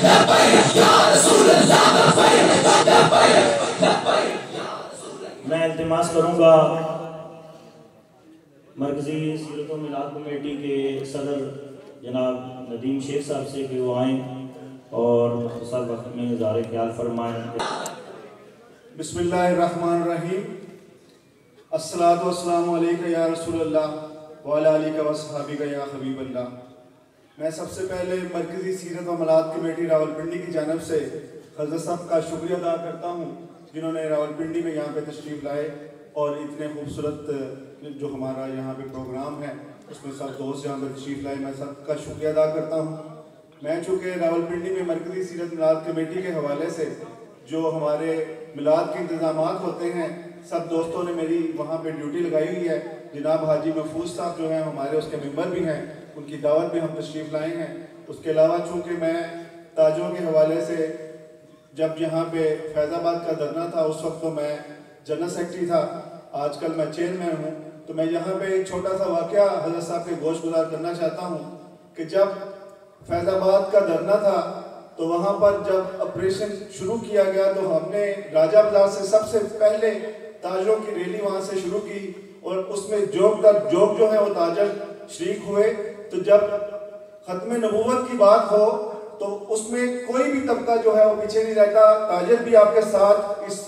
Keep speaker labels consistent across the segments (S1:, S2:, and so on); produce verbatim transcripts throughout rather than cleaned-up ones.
S1: मैं इल्तिमास करूँगा मरकज़ी सीरत व मिलाद कमेटी के सदर जनाब नदीम शेख साहब से कि वो आएँ और मुख्तसर वक्त में इज़हार ख्याल फरमाएँ।
S2: बिस्मिल्लाहिर्रहमानिर्रहीम। अस्सलातु वस्सलामु अलैका या रसूलल्लाह व अला आलिका व सहाबिका या हबीबल्लाह। मैं सबसे पहले मरकज़ी सीरत व मिलाद कमेटी रावलपिंडी की जानिब से हज़रत साहब का शुक्रिया अदा करता हूँ जिन्होंने रावलपिंडी में यहाँ पे तशरीफ़ लाए और इतने खूबसूरत जो हमारा यहाँ पे प्रोग्राम है उसमें सब दोस्त यहाँ पर तशरीफ़ लाए। मैं सबका शुक्रिया अदा करता हूँ। मैं चूँकि रावलपिंडी में मरकज़ी सीरत मिलाद कमेटी के हवाले से जो हमारे मिलाद के इंतज़ामात होते हैं सब दोस्तों ने मेरी वहाँ पे ड्यूटी लगाई हुई है। जनाब हाजी महफूज साहब जो हैं हमारे उसके मेंबर भी हैं, उनकी दावत भी हम तशरीफ़ लाए हैं। उसके अलावा चूँकि मैं ताजों के हवाले से जब यहाँ पे फैज़ाबाद का धरना था उस वक्त तो मैं जनरल सेक्रेटरी था, आजकल मैं चेयरमैन हूँ। तो मैं यहाँ पे एक छोटा सा वाक़या हज़रत साहब के गोश गुजार करना चाहता हूँ कि जब फैज़ाबाद का धरना था तो वहाँ पर जब ऑपरेशन शुरू किया गया तो हमने राजा बाजार से सबसे पहले ताजरों की रैली वहाँ से शुरू की और उसमें जोक दर जोक जो है वो ताजर शरीक हुए। तो जब ख़त्म नबूवत की बात हो तो उसमें कोई भी तबका जो है वो पीछे नहीं रहता। ताजर भी आपके साथ इस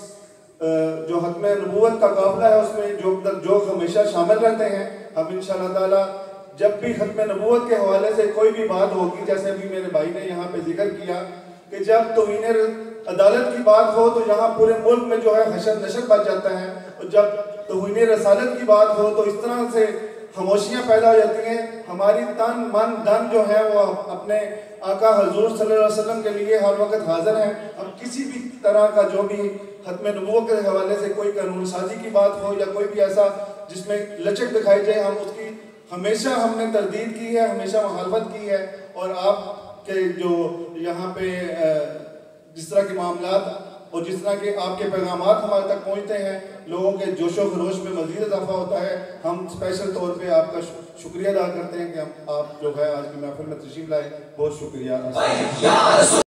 S2: जो ख़त्म नबूवत का काफिला है उसमें जोक दर जोक हमेशा शामिल रहते हैं। हम इंशाअल्लाह ताला जब भी ख़त्म नबूवत के हवाले से कोई भी बात होगी, जैसे अभी मेरे भाई ने यहाँ पे जिक्र किया कि जब तौहीन अदालत की बात हो तो यहाँ पूरे मुल्क में जो है हशर नशर बच जाता है और जब तौहीन रसालत की बात हो तो इस तरह से खामोशियाँ पैदा हो जाती हैं। हमारी तन मन धन जो है वो अपने आका हजूर सल्लल्लाहु अलैहि वसल्लम के लिए हर वक्त हाजिर हैं। हम किसी भी तरह का जो भी ख़त्म नबूवत के हवाले से कोई कानून साजी की बात हो या कोई भी ऐसा जिसमें लचक दिखाई जाए, हम उसकी हमेशा हमने तरदीद की है, हमेशा मुखालफत की है। और आपके जो यहाँ पे जिस तरह के मामलात और जिस तरह के आपके पैगामात हमारे तक पहुँचते हैं, लोगों के जोशो खरोश में मज़ीद इजाफा होता है। हम स्पेशल तौर पे आपका शुक्रिया अदा करते हैं कि हम आप जो है आज की महफिल में तशरीफ़ लाए। बहुत शुक्रिया।